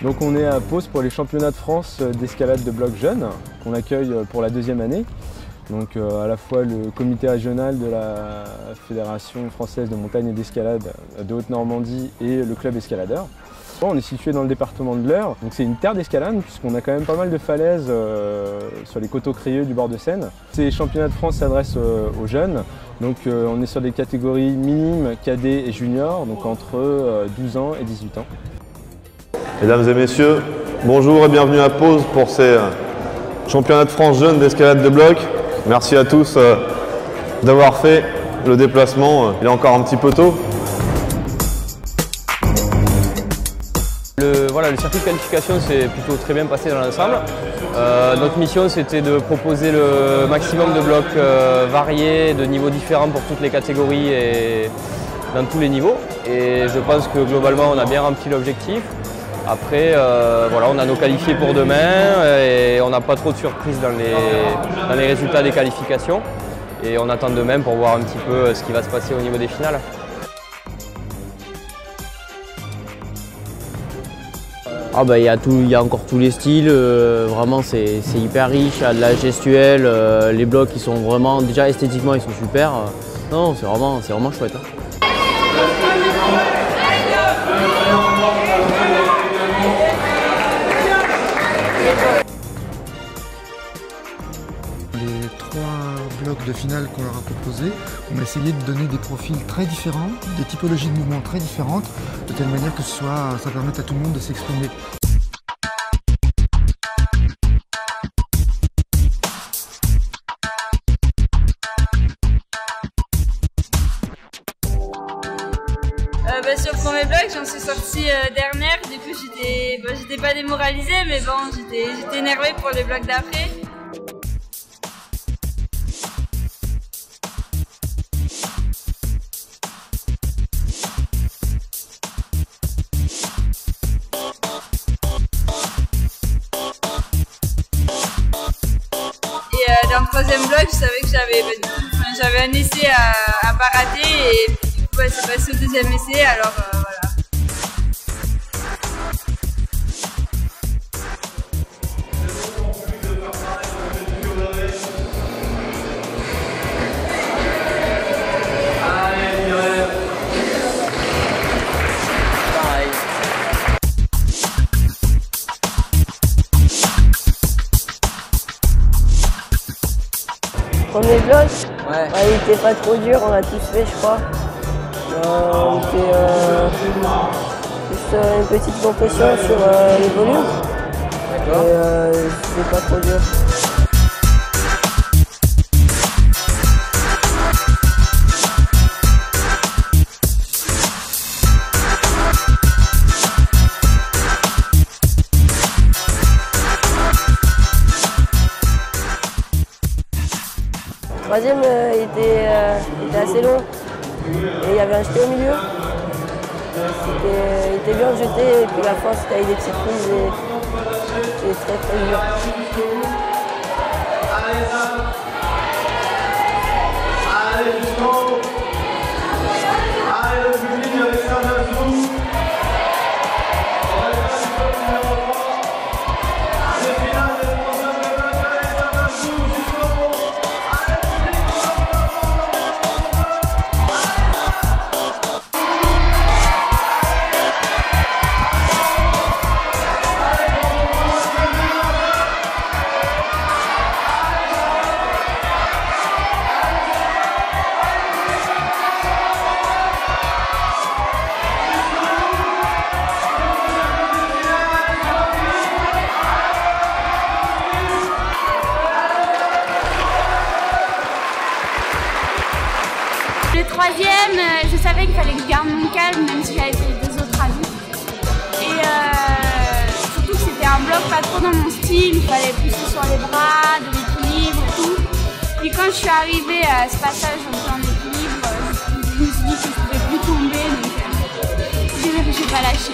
Donc on est à Pau pour les championnats de France d'escalade de bloc jeunes qu'on accueille pour la 2e année. Donc à la fois le comité régional de la Fédération française de montagne et d'escalade de Haute-Normandie et le club escaladeur. On est situé dans le département de l'Eure, donc c'est une terre d'escalade puisqu'on a quand même pas mal de falaises sur les coteaux crayeux du bord de Seine. Ces championnats de France s'adressent aux jeunes, donc on est sur des catégories minimes, cadets et juniors, donc entre 12 ans et 18 ans. Mesdames et messieurs, bonjour et bienvenue à Pau pour ces championnats de France jeunes d'escalade de bloc. Merci à tous d'avoir fait le déplacement, il est encore un petit peu tôt. Le circuit de qualification s'est plutôt très bien passé dans l'ensemble. Notre mission c'était de proposer le maximum de blocs variés, de niveaux différents pour toutes les catégories et dans tous les niveaux. Et je pense que globalement on a bien rempli l'objectif. Après, on a nos qualifiés pour demain et on n'a pas trop de surprises dans les résultats des qualifications. Et on attend demain pour voir un petit peu ce qui va se passer au niveau des finales. Il y a encore tous les styles, vraiment c'est hyper riche, il y a de la gestuelle, les blocs ils sont vraiment, déjà esthétiquement ils sont super. Non, c'est vraiment chouette. Les 3 blocs de finale qu'on leur a proposés, on a essayé de donner des profils très différents, des typologies de mouvements très différentes, de telle manière que ça permette à tout le monde de s'exprimer. Sur le premier bloc, j'en suis sortie dernière, du coup j'étais pas démoralisée, mais bon, j'étais énervée pour les blocs d'après. Et dans le troisième bloc, je savais que j'avais un essai à pas rater et c'est passé au deuxième essai, alors voilà. Premier bloc, il était pas trop dur, on a tous fait je crois. On fait juste une petite compression sur les volumes. Et c'est pas trop dur. Le troisième était assez long. Et il y avait un jeté au milieu. Il était bien jeté et puis la fin c'était avec des petites prises et très dur. Le troisième, je savais qu'il fallait que je garde mon calme, même si j'avais fait les 2 autres avis. Et surtout que c'était un bloc pas trop dans mon style, il fallait pousser sur les bras, de l'équilibre et tout. Puis quand je suis arrivée à ce passage en équilibre, je me suis dit que je ne pouvais plus tomber, donc j'ai pas lâché.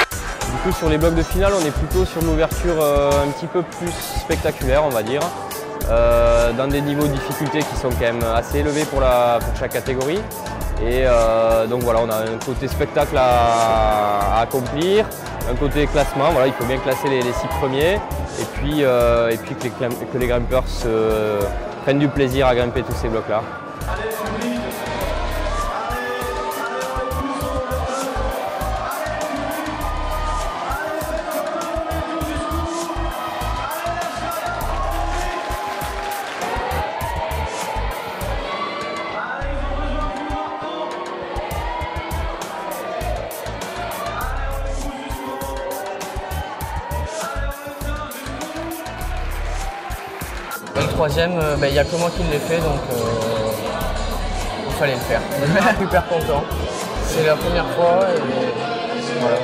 Sur les blocs de finale, on est plutôt sur l'ouverture un petit peu plus spectaculaire, on va dire. dans des niveaux de difficulté qui sont quand même assez élevés pour chaque catégorie. Et donc voilà, on a un côté spectacle à accomplir, un côté classement, voilà, il faut bien classer les 6 premiers et puis que les grimpeurs prennent du plaisir à grimper tous ces blocs-là. Le troisième, il n'y a que moi qui l'ai fait, donc il fallait le faire. Je suis super content. C'est la première fois et voilà.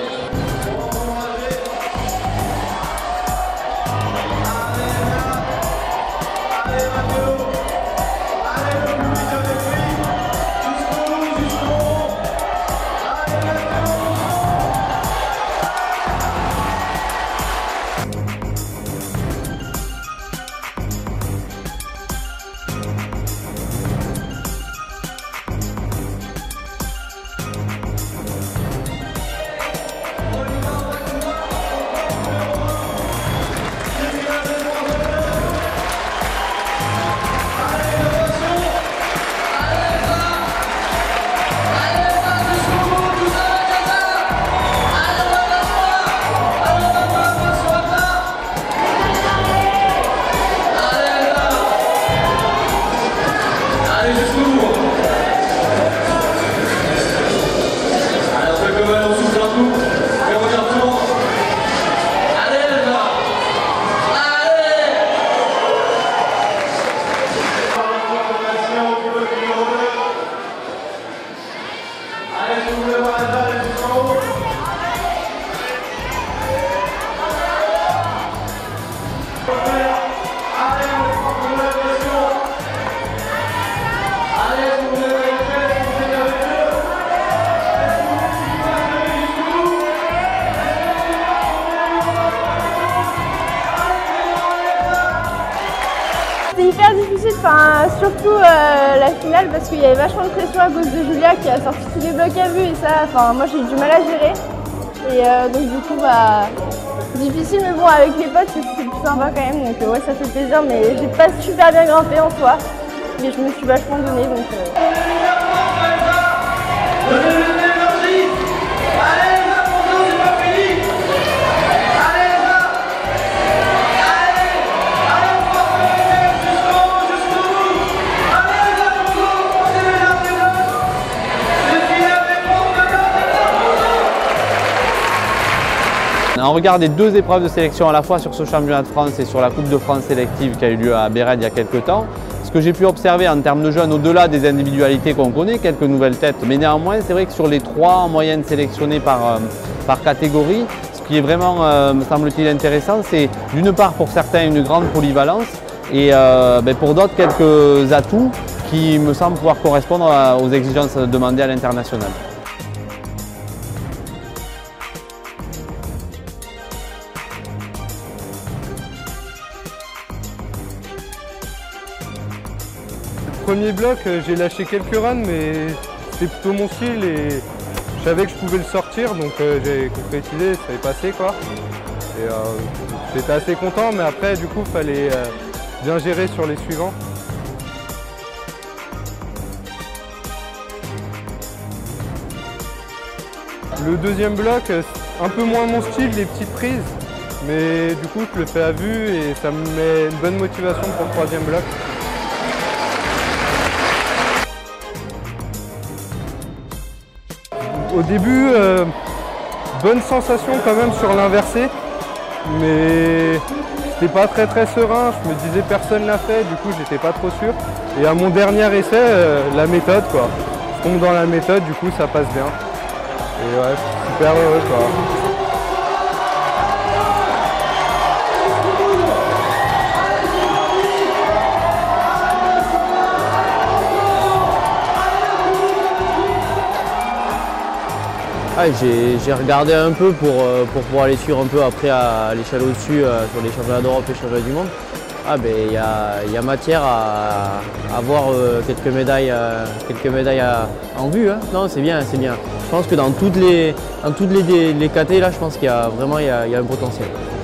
C'était hyper difficile, surtout la finale parce qu'il y avait vachement de pression à cause de Julia qui a sorti tous les blocs à vue et ça, moi j'ai eu du mal à gérer. Et donc du coup, difficile mais bon avec les potes c'est plus sympa quand même, donc ouais ça fait plaisir mais j'ai pas super bien grimpé en soi. Mais je me suis vachement donné donc... On regarde les 2 épreuves de sélection à la fois sur ce championnat de France et sur la Coupe de France sélective qui a eu lieu à Bérède il y a quelques temps. Ce que j'ai pu observer en termes de jeunes, au-delà des individualités qu'on connaît, quelques nouvelles têtes, mais néanmoins c'est vrai que sur les 3 en moyenne sélectionnés par catégorie, ce qui est vraiment, me semble-t-il, intéressant, c'est d'une part pour certains une grande polyvalence et pour d'autres quelques atouts qui me semblent pouvoir correspondre aux exigences demandées à l'international. Premier bloc, j'ai lâché quelques runs, mais c'était plutôt mon style et je savais que je pouvais le sortir, donc j'ai concrétisé, ça est passé quoi. Et j'étais assez content, mais après du coup, il fallait bien gérer sur les suivants. Le deuxième bloc, un peu moins mon style, les petites prises, mais du coup, je le fais à vue et ça me met une bonne motivation pour le troisième bloc. Au début, bonne sensation quand même sur l'inversé, mais c'était pas très serein, je me disais personne l'a fait, du coup j'étais pas trop sûr. Et à mon dernier essai, la méthode quoi. Je tombe dans la méthode, du coup ça passe bien. Et ouais, super heureux quoi. J'ai regardé un peu pour pouvoir les suivre un peu après à l'échelle au-dessus sur les championnats d'Europe et les championnats du monde. Ah ben il y a matière à avoir quelques médailles en vue. Hein. Non, c'est bien, c'est bien. Je pense que dans toutes les KT là, je pense qu'il y a vraiment un potentiel.